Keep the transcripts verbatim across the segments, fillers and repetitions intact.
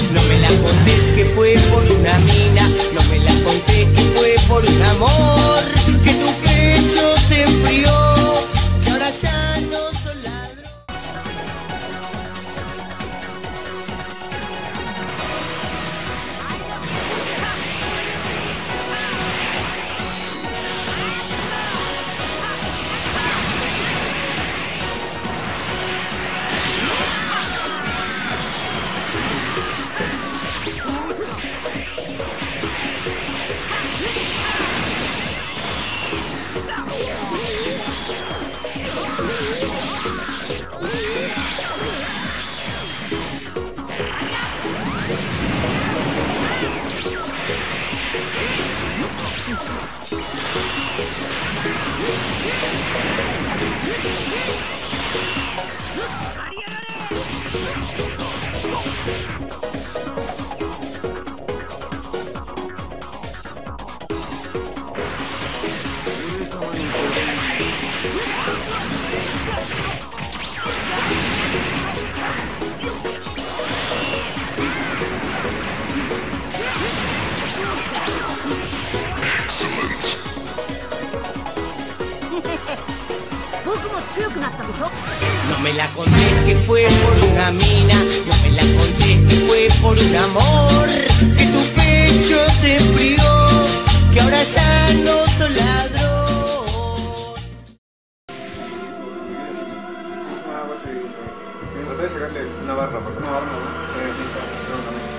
No me la contés que fue por una mina, no me la contés que fue por un amor, que tu pecho se enfrió, que ahora ya no sos ladrón. No me la contés que fue por una mina, no me la contés que fue por un amor, que tu pecho se enfrió, que ahora ya no sos ladrón. Ah, vas a seguir. Traté de sacarle una barra por una barra, ¿no? Sí, listo. No, no.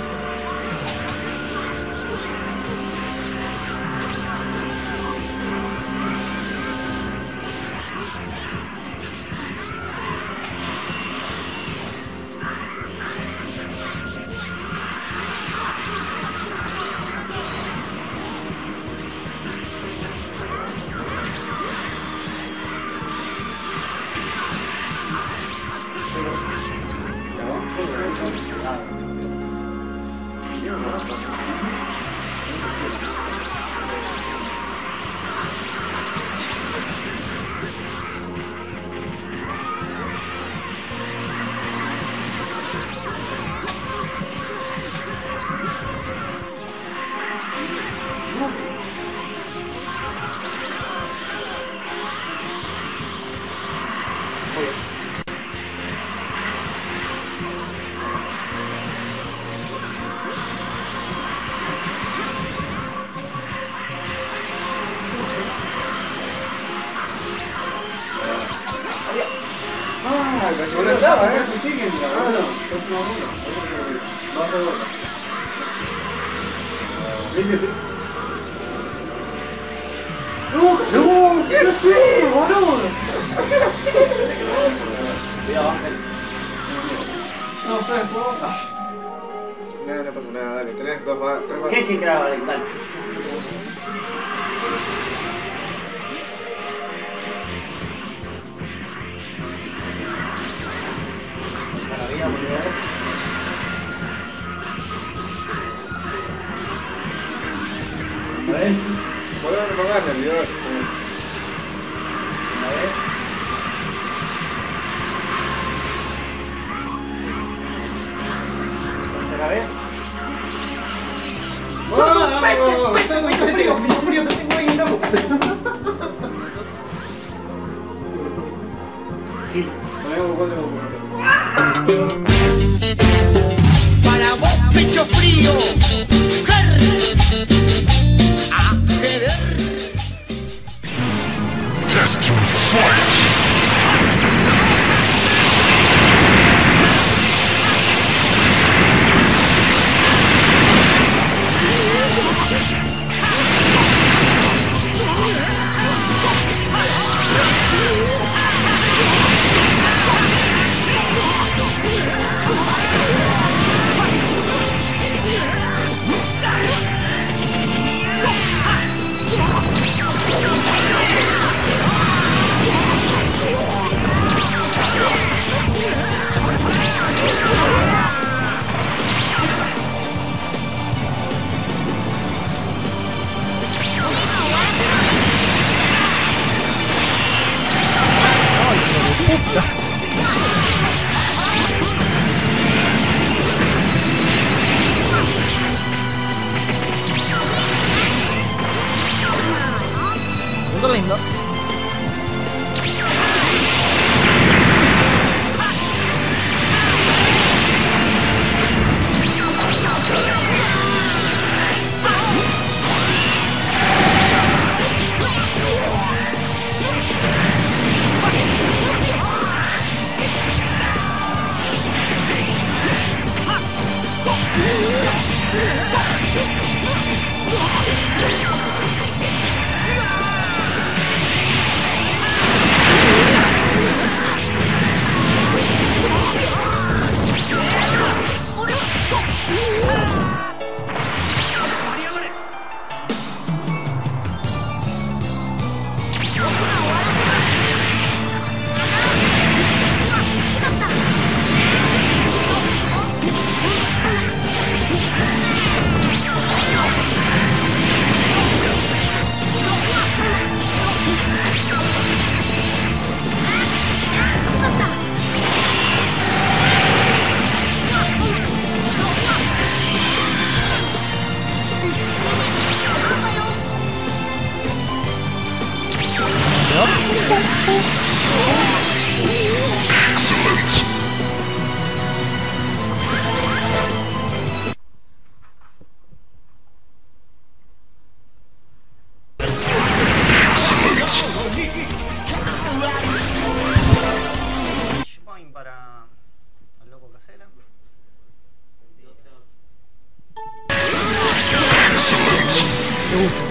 Ah, la segunda entrada, ¿eh? ¿Qué siguen? Ah, no, sos una uno. No hace gol. ¡No! ¡No! ¿Qué haces, boludo? ¿Qué haces? Cuidado, Ángel. No, fue el juego. No, no pasa nada, dale. Tenés dos balas. ¿Qué sin grabar? Dale. Una vez. Vuelve a pagarle, el Dios. Una vez. ¿Tercera vez? ¡Oh! ¡Pecho frío! ¡Pecho frío que tengo ahí, loco! Gil. Ponemos cuatro. Para vos, pecho frío, Test to fight!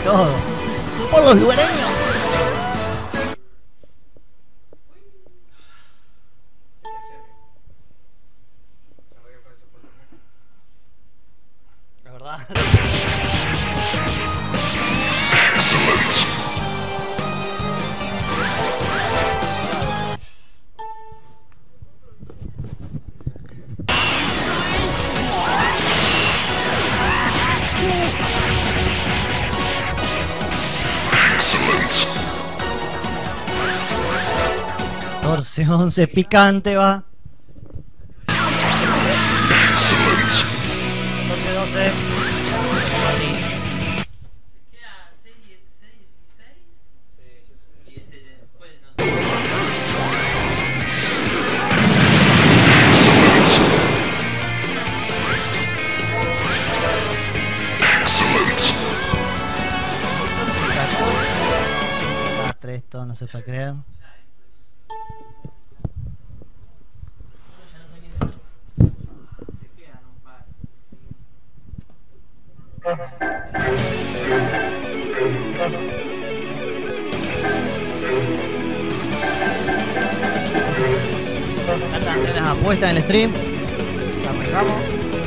todo. Por los lugareños. La verdad. catorce once picante va. catorce doce. Desastre esto, no se puede creer. Acá las apuestas en el stream. Arrancamos.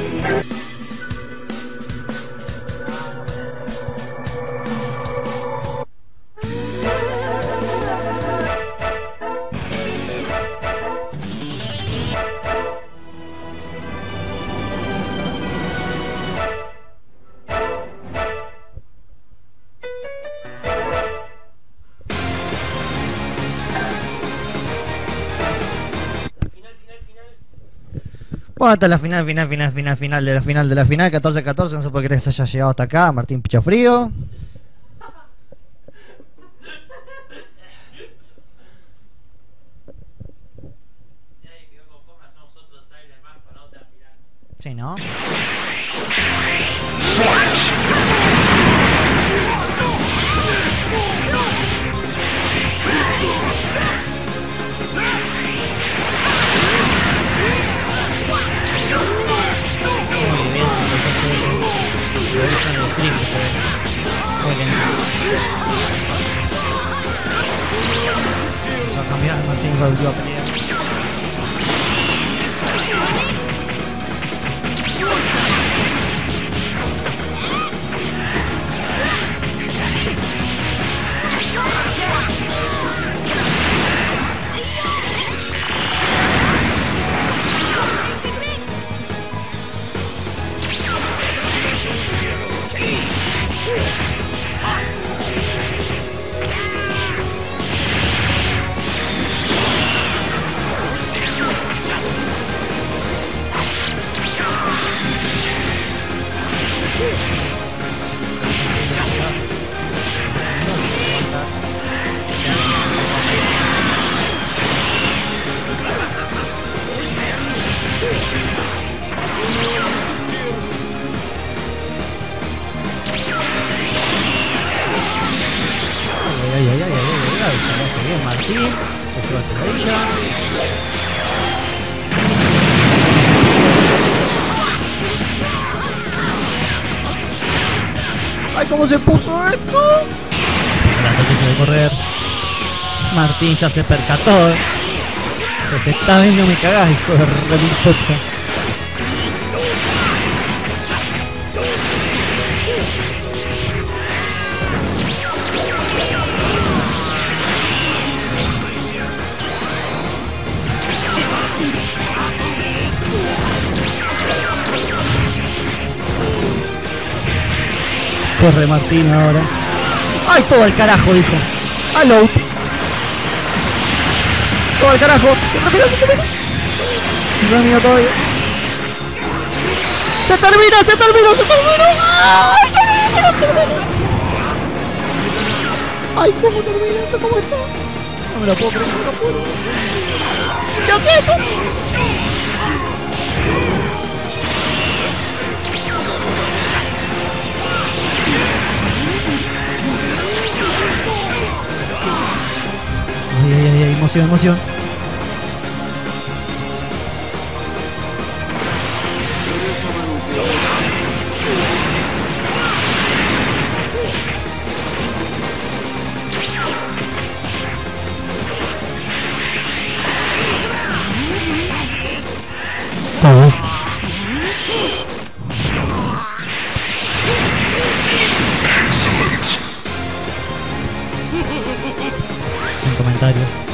Bueno, hasta la final, final, final, final, final de la final de la final, catorce catorce, no se puede creer que se haya llegado hasta acá, Martín Pichafrío. Sí, ¿no? Vamos a cambiar, Martín volvió a pelear. Ay, ay, ay, ay, ay, ay, ay, se lo hace bien Martín, se lleva a ¡ay, cómo se puso esto! La que de correr. Martín ya se percató. Pues esta vez no me cagás, hijo de remil puta. Corre Martín ahora. ¡Ay, todo el carajo, dijo! ¡Aló! ¡Todo el carajo! ¡Se termina, se termina! ¡No es mío todavía! ¡Se termina, se terminó, se terminó! ¡Ay, se termina! ¡Ay, cómo termina esto! ¿Cómo está? No me lo puedo creer, no me lo puedo. ¿Qué hacemos? Ay, ay, ay, emoción, emoción. Sin comentarios.